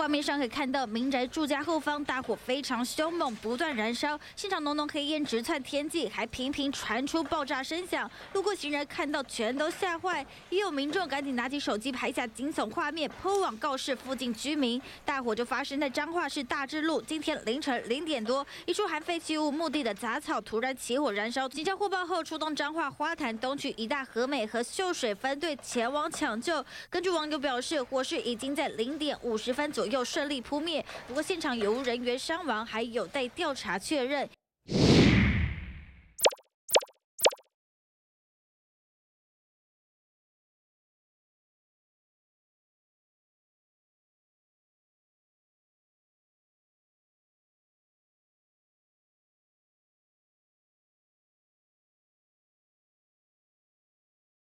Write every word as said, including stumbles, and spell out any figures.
画面上可以看到民宅住家后方大火非常凶猛，不断燃烧，现场浓浓黑烟直窜天际，还频频传出爆炸声响。路过行人看到全都吓坏，也有民众赶紧拿起手机拍下惊悚画面，po网告示附近居民。大火就发生在彰化市大智路，今天凌晨零点多，一处含废弃物墓地的杂草突然起火燃烧，警方获报后出动彰化花坛东区一大和美和秀水分队前往抢救。根据网友表示，火势已经在零点五十分左右顺利扑灭，不过现场有无人员伤亡还有待调查确认。